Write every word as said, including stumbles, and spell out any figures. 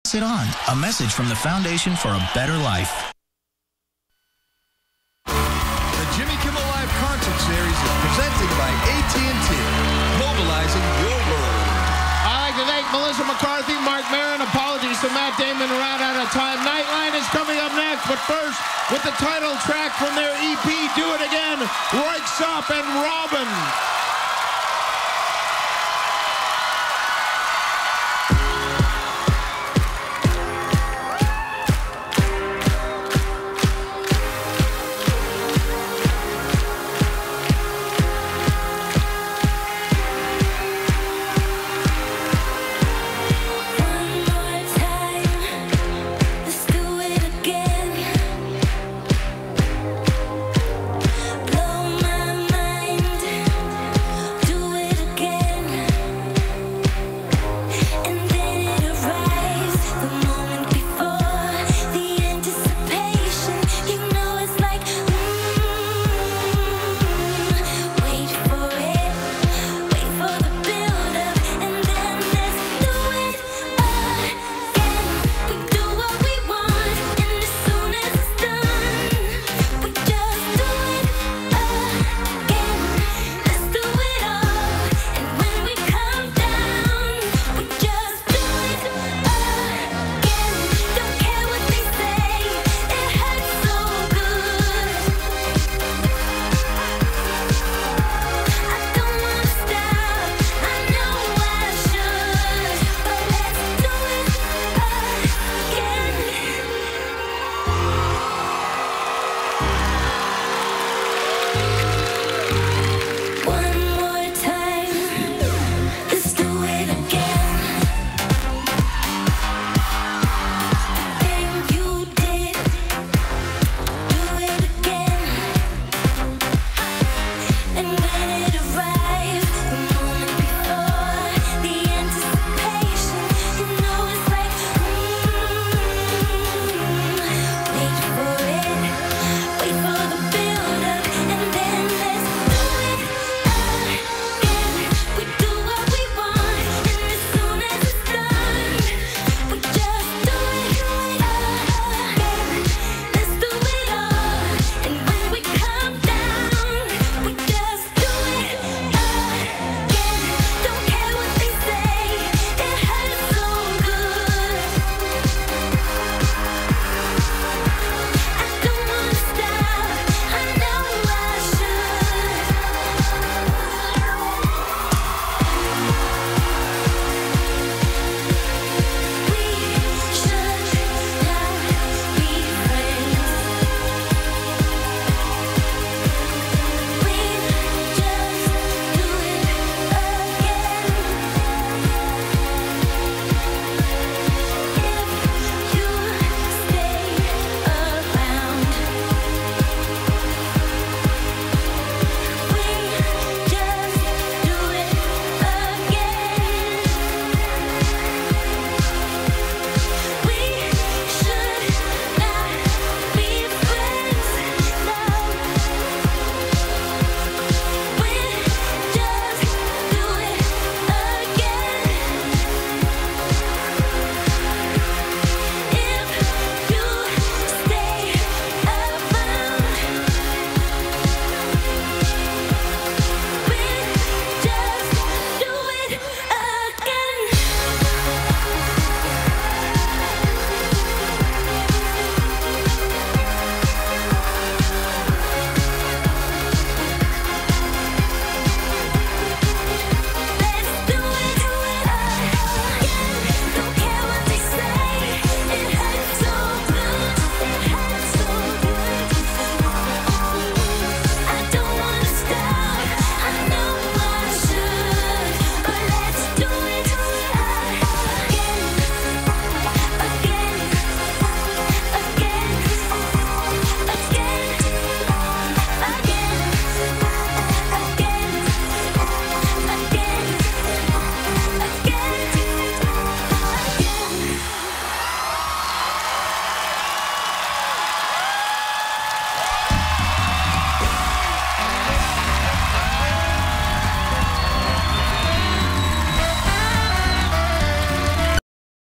it on. A message from the Foundation for a Better Life. The Jimmy Kimmel Live Concert Series is presented by A T and T, mobilizing your world. I'd like to thank Melissa McCarthy, Mark Maron. Apologies to Matt Damon, around out of time. Nightline is coming up next, but first, with the title track from their E P, Do It Again, Royksop and Robin.